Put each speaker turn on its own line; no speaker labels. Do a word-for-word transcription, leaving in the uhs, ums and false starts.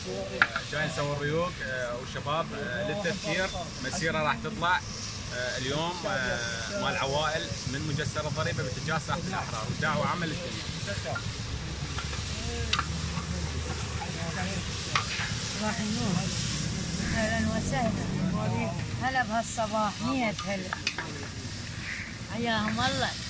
جاي نسوي الريوق والشباب للتذكير. مسيره راح تطلع اليوم مال عوائل من مجسر الضريبه باتجاه ساحه الاحرار، ودعوه عامه للجميع.
صباح النور، اهلا وسهلا، هلا بهالصباح، مية هلا، حياهم الله.